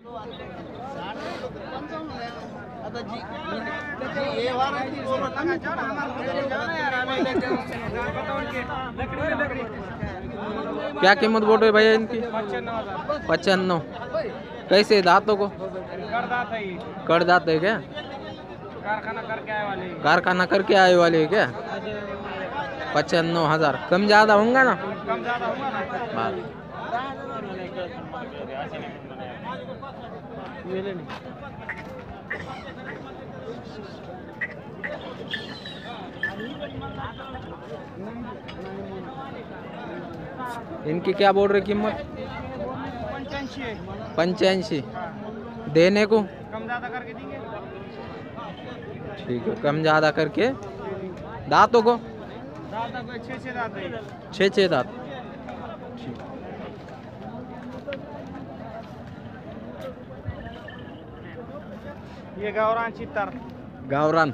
क्या कीमत बोल रहे भैया इनकी? 95। कैसे दांतों को? कर दांत है क्या? कारखाना करके आए वाले है क्या? 95,000। कम ज्यादा होगा ना? कम ज्यादा होगा ना। इनकी क्या बोल रहे कीमत? 85। देने को कम ज्यादा करके देंगे। ठीक है, कम ज्यादा करके। दांतों को? दादा को 6 दांत है। 6 दांत। ठीक। ये गावरान चित्तर। गावरान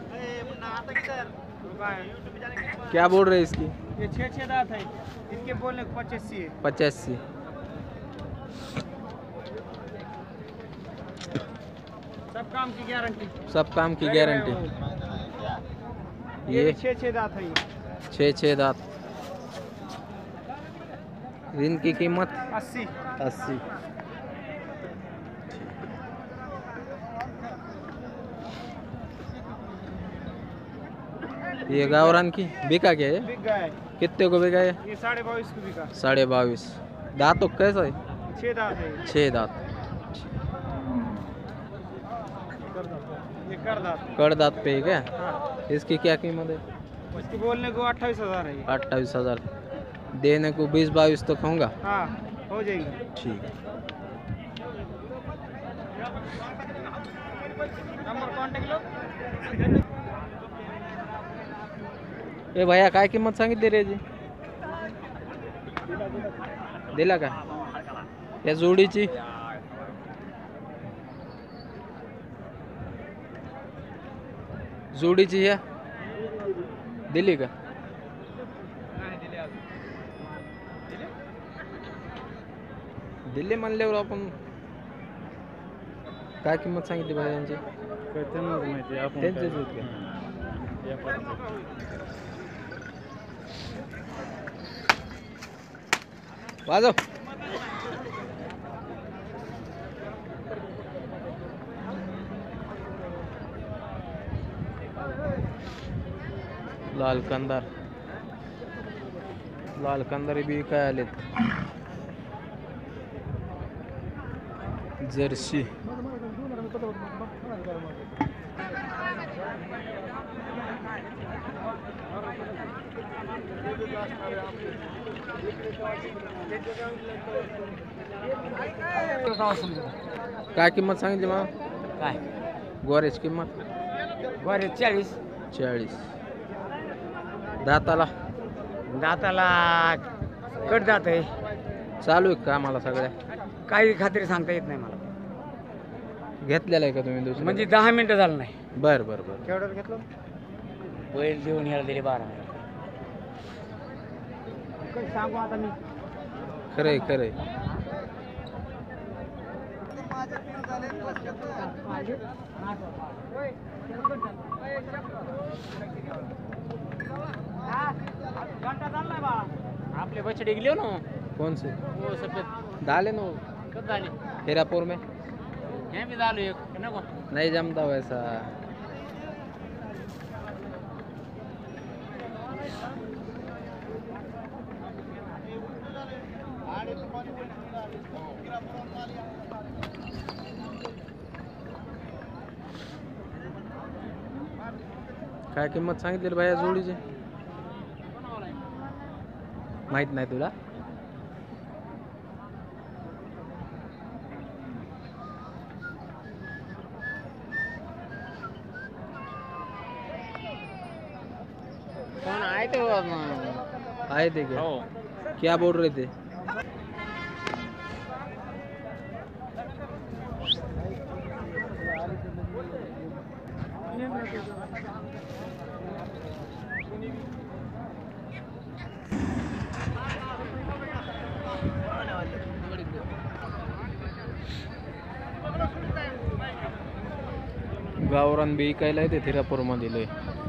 क्या बोल रहे इसकी? ये 6 दांत है। इसके बोलने को 85 है। 85। सब काम की गारंटी। सब काम की गारंटी। ये ये 6 दांत है। 6 दांत। इनकी कीमत 80। 80। ये गावरान की बिका क्या है? बिक गया है। कितने को बिका है? ये 22.5 को बिका। 22.5। दांतों कैसा है? 6 दांत है। 6 दांत। ये कर दांत। कड़ दांत पे है क्या? हाँ। इसकी क्या कीमत है? इसके बोलने को 28,000 है। 28,000। देने को 20-22 तक होगा। हाँ हो जाएंगे। ठीक है। Number contact low. ए भैया काय किंमत सांगितली रे जी? दिला का या जोडीची? जोडीची या दिली का? दिले म्हणल्यावर आपण काय किंमत सांगितली भैया यांची? त्यांचेच होत का? वाजव. लाल कंदार. लाल कंदारी बी काय आलेत. जर्सी. काय किंमत सांगितली मग? काय गोऱ्याची किंमत? बरे 40. 40. दाताला? दाताला कट दात आहे. चालू आहे का आम्हाला सगळ्या? काही खात्री सांगता येत नाही मला. घेतलेला आहे का तुम्ही दुसरं? म्हणजे 10 मिनिटं झालं नाही. बर बर बर. केवढं घेतलं? बैल देऊन ह्याला दिले 12. काही सांगू आता मी. खरंय खरंय. आपले बछड़े गिले ना. कौन से? वो सफेद डाले ना? कब डाले? हीरापुर में यहाँ भी डालो एक ना को. नहीं जमता वैसा. काय किंमत सांगितली रे बाया जोडीची? माहित नाही तुला? कौन आए थे वो? आए थे क्या? हो. क्या बोल रहे थे? गावरान बी इकायला येते थिरापूरमध्ये लय.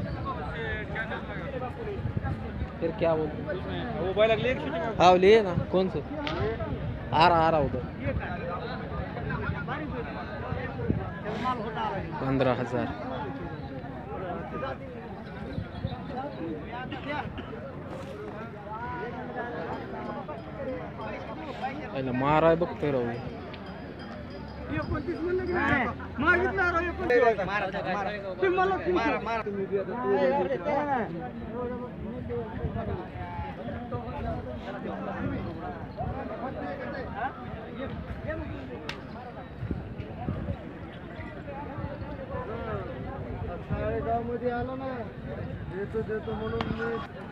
फिर क्या बोल हाँ लिए ना कौन से आ रहा उधर 15,000. पहिला माराय बघतोय राहू. गावामध्ये आलो ना देतो देतो म्हणून मी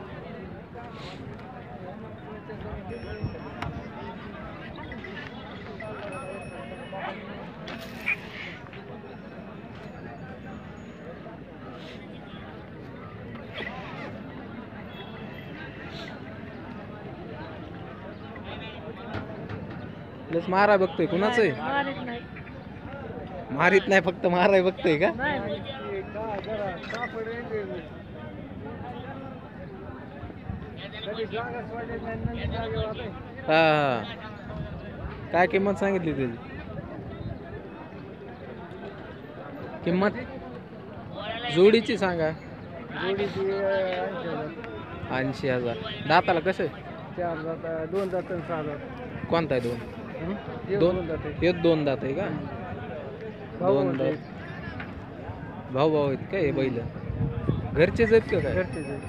लस माराय बघतोय कुणाचं आहे? मारित नाही फक्त माराय बघतोय का? हा हा. काय किंमत सांगितली त्याची? किंमत जोडीची सांगा. 80,000. दाताला कसं? 4 दात 2 दात 6 दात. कोणता आहे? दोन हे 2 दात आहे का? 2 दात. भाऊ आहेत का हे बैल? घरचेच आहेत का काय? घरचेच आहेत.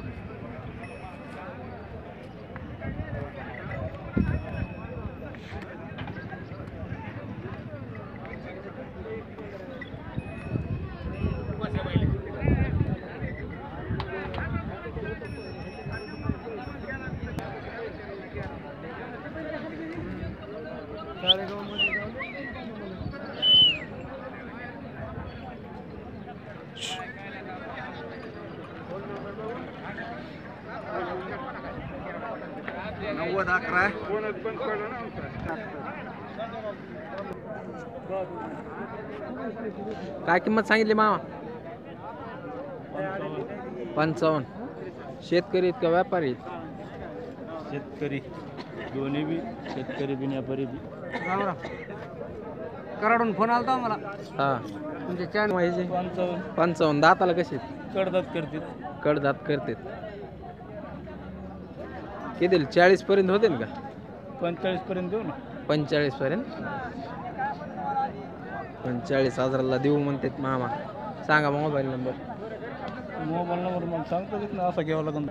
काय किंमत सांगितली मामा? 55. शेतकरी आहेत का व्यापारी? शेतकरी दोन्ही बी शेतकरी बी व्यापारी बी. कराडून फोन आलता मला. हा तुमचे चॅनल माहिती 55. दाताला कसे? कडदात करतात. कडदात करतात. किती 40 पर्यंत होते का? 45 पर्यंत देऊ ना. 45 पर्यंत. 45,000ला देऊ म्हणतात मामा. सांगा मोबाईल नंबर. मोबाईल नंबर मग सांगतो ना असा घ्यावा लागेल.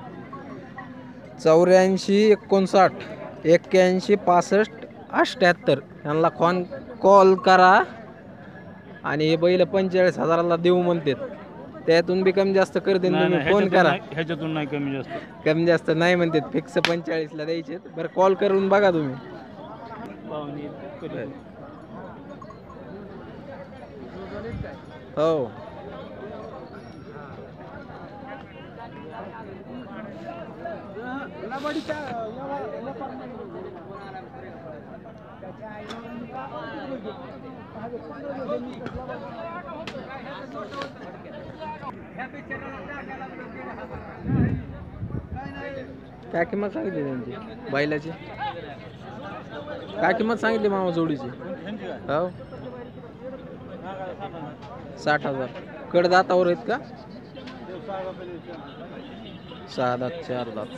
84 59 81 65 78. यांना कॉल करा. आणि हे बैल 45,000ला देऊ म्हणतात. त्यातून बी कमी जास्त करते तुम्ही फोन करा. ह्याच्यातून नाही कमी जास्त. कमी जास्त नाही म्हणतात. फिक्स 45ला द्यायचे. बरं कॉल करून बघा तुम्ही. हो काय किंमत सांगितली त्यांची बैलाची? काय किंमत सांगितली मामा जोडीची? हो 60,000. कडदातावर आहेत का? 6 दात 4 दात.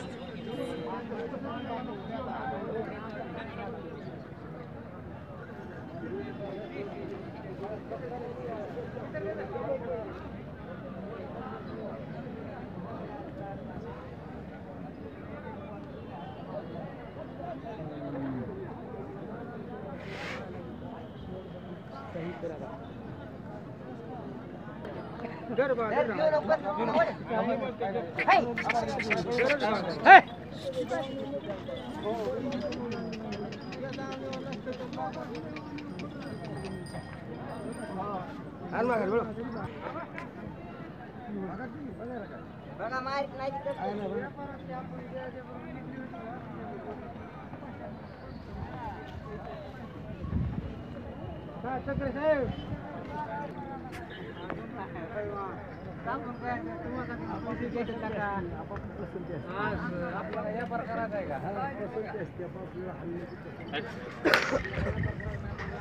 आपल्याला